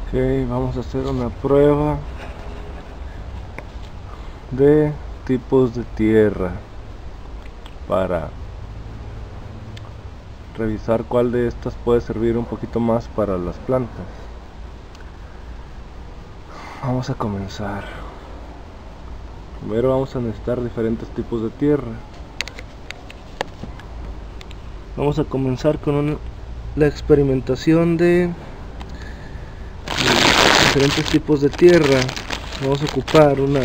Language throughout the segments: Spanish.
Ok, vamos a hacer una prueba de tipos de tierra para revisar cuál de estas puede servir un poquito más para las plantas. Vamos a comenzar. Primero vamos a necesitar diferentes tipos de tierra. Vamos a comenzar con la experimentación de diferentes tipos de tierra. Vamos a ocupar una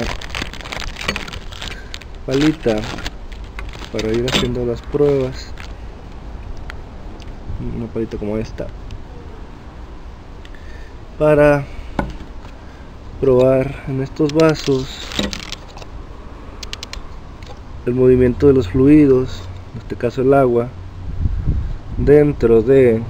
palita para ir haciendo las pruebas, una palita como esta, para probar en estos vasos el movimiento de los fluidos, en este caso el agua, dentro de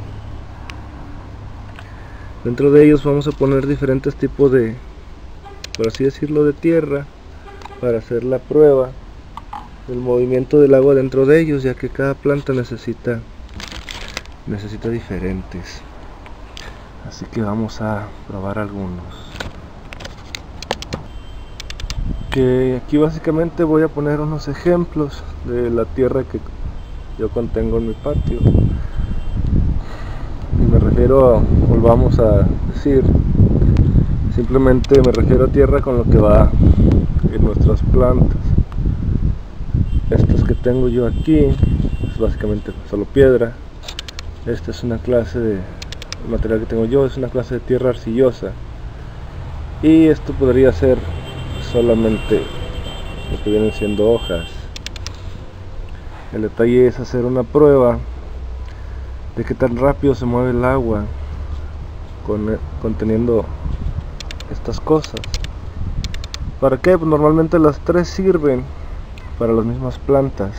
ellos. Vamos a poner diferentes tipos de, por así decirlo, de tierra, para hacer la prueba del movimiento del agua dentro de ellos, ya que cada planta necesita diferentes. Así que vamos a probar algunos. Que aquí básicamente voy a poner unos ejemplos de la tierra que yo contengo en mi patio. Y me refiero, volvamos a decir, simplemente me refiero a tierra con lo que va en nuestras plantas. Estas que tengo yo aquí es básicamente solo piedra. Esta es una clase de material que tengo yo, es una clase de tierra arcillosa. Y esto podría ser solamente lo que vienen siendo hojas. El detalle es hacer una prueba de qué tan rápido se mueve el agua conteniendo estas cosas. ¿Para qué? Pues normalmente las tres sirven para las mismas plantas.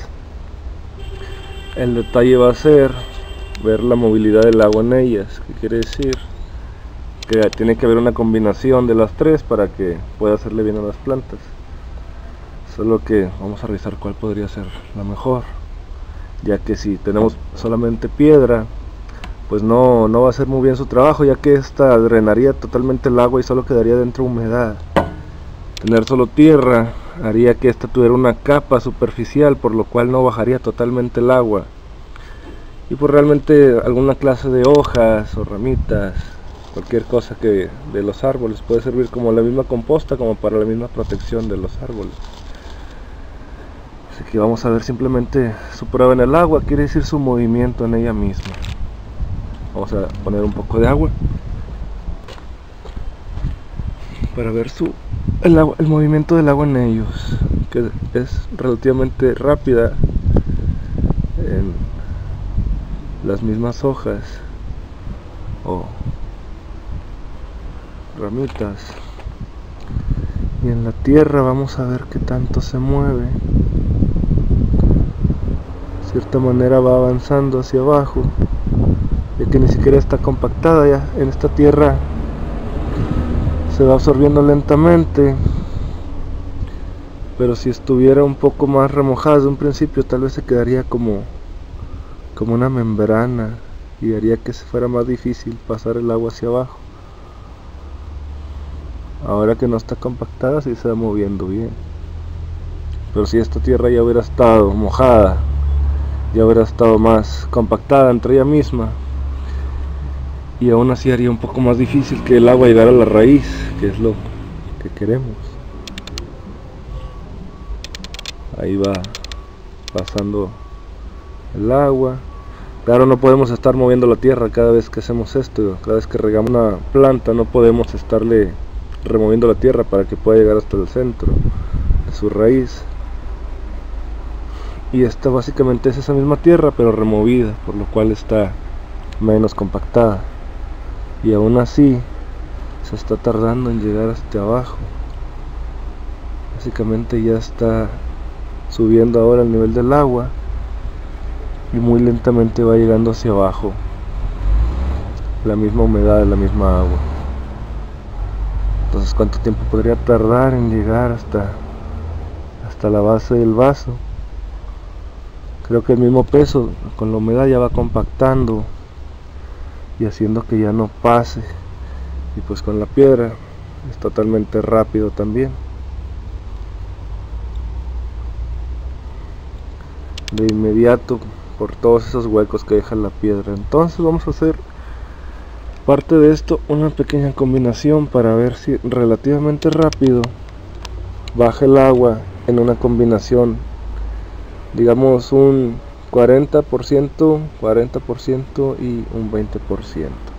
El detalle va a ser ver la movilidad del agua en ellas. ¿Qué quiere decir? Que tiene que haber una combinación de las tres para que pueda hacerle bien a las plantas. Solo que vamos a revisar cuál podría ser la mejor, ya que si tenemos solamente piedra, pues no va a hacer muy bien su trabajo, ya que esta drenaría totalmente el agua y solo quedaría dentro humedad. Tener solo tierra haría que esta tuviera una capa superficial, por lo cual no bajaría totalmente el agua. Y pues realmente alguna clase de hojas o ramitas, cualquier cosa que de los árboles puede servir como la misma composta, como para la misma protección de los árboles. Así que vamos a ver simplemente su prueba en el agua, quiere decir su movimiento en ella misma. Vamos a poner un poco de agua para ver el movimiento del agua en ellos, que es relativamente rápida en las mismas hojas o ramitas. Y en la tierra vamos a ver qué tanto se mueve. De cierta manera va avanzando hacia abajo, ya que ni siquiera está compactada. Ya en esta tierra se va absorbiendo lentamente, pero si estuviera un poco más remojada desde un principio, tal vez se quedaría como una membrana y haría que se fuera más difícil pasar el agua hacia abajo. Ahora que no está compactada, sí se va moviendo bien, pero si esta tierra ya hubiera estado mojada, ya hubiera estado más compactada entre ella misma, y aún así haría un poco más difícil que el agua llegara a la raíz, que es lo que queremos. Ahí va pasando el agua. Claro, no podemos estar moviendo la tierra cada vez que hacemos esto. Cada vez que regamos una planta no podemos estarle removiendo la tierra para que pueda llegar hasta el centro de su raíz. Y esta básicamente es esa misma tierra, pero removida, por lo cual está menos compactada. Y aún así se está tardando en llegar hasta abajo. Básicamente ya está subiendo ahora el nivel del agua y muy lentamente va llegando hacia abajo la misma humedad, la misma agua. Entonces, ¿cuánto tiempo podría tardar en llegar hasta la base del vaso? Creo que el mismo peso con la humedad ya va compactando y haciendo que ya no pase y pues con la piedra es totalmente rápido también. De inmediato por todos esos huecos que deja la piedra. Entonces vamos a hacer parte de esto una pequeña combinación para ver si relativamente rápido baja el agua en una combinación, digamos un 40% y un 20%.